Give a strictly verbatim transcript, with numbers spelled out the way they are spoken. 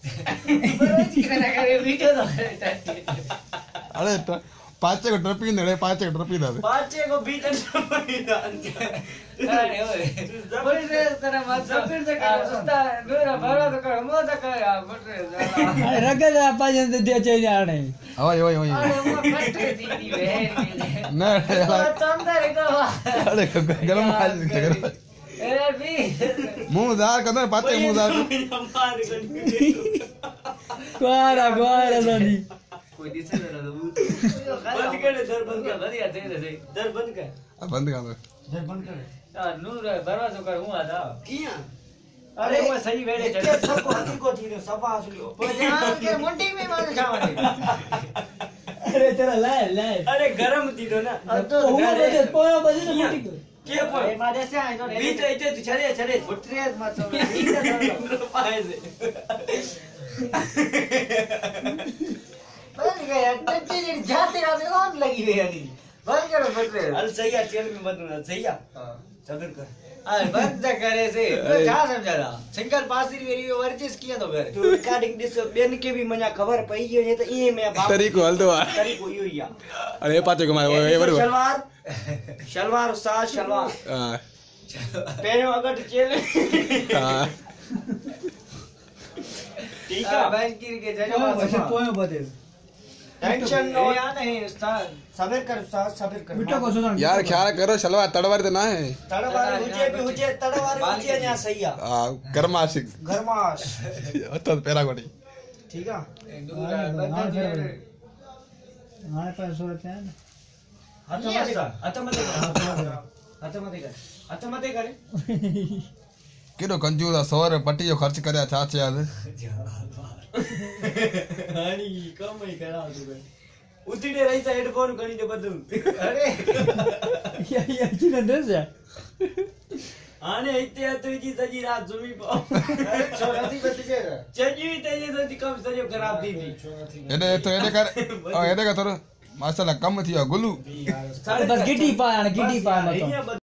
अरे पाचे को ट्रपी नड़े पाचे को ट्रपी दादे पाचे को बीच ट्रपी दादे अरे ओए बड़ी रे तेरा मत फिर से कर सुता मेरा भरा तो कर मो तो कर यार बटरे अरे रगे जा पाजन दे चे जाने ओए ओए ओए अरे वो कटरे दी दी वे ना चंदर को अरे गरम आज गरम अरे भी मुंह दार कदर पाचे मुंह दार क्वारा क्वारा नहीं कोई दिसे ना तो बंद कर दर बंद कर बढ़िया दे दे दर बंद कर बंद कर दर बंद कर यार नूर भरवासो कर हूं आदा किया अरे वो सही वेड़े चल सब को हती को थी सफा असलियो जान के मुंडी में मार छावने अरे चला लाए लाए अरे गरम थी दो ना तो बजे पोयो बजे ना मुंडी को के पोयो ए मारे से आई तो बीच इते छरे छरे फुटरे मत पाए से बंद गया टट्टी जी जाते आते कौन लगी हुई है नहीं बंद करो फुटरे अल सही है तेल में मत ना सही है हां चदर कर अरे बंद करे से तो क्या समझा था सिंगल पासिर मेरी वर्जिश किया तो घर तो रिकॉर्डिंग दिस बेन के भी मजा खबर पई है तो ये मैं बाप तरीको हल दो तरीको यो या अरे पाचे को मारे ए बरोबर शलवार शलवार उस्ताद शलवार हां पेरो अगर चेल हां ठीक है बैंक की के जजमा पोयो बदे टेंशन नो या नहीं उस्ताद सब्र कर उस्ताद सब्र कर बिट्टो को सुन यार ख्याल करो शलवार तड़वार तो ना है तड़वार हुजे भी हुजे तड़वार हुजे ना सही है हां गरमाशिक गरमाश तो पेरा कोटी ठीक है हमारे पास सूरत है हाथ मत कर हाथ मत कर हाथ मत कर हाथ मत कर केडो कंजूस सौ पट्टी जो खर्च करया छा छे यार हानी कम ही करा तू उतड़े रही सा हेडफोन कनी दे बदू अरे या या किन दस है आने इते तो जी सजी रात जुमी पो अरे छोरा थी बच जे चजी तेजे सजी कम सजो खराब दी थी एडे तो एडे कर ओ एडे का थोरो माशाल्लाह कम थियो गुलू बस गिटी पाण गिटी पाण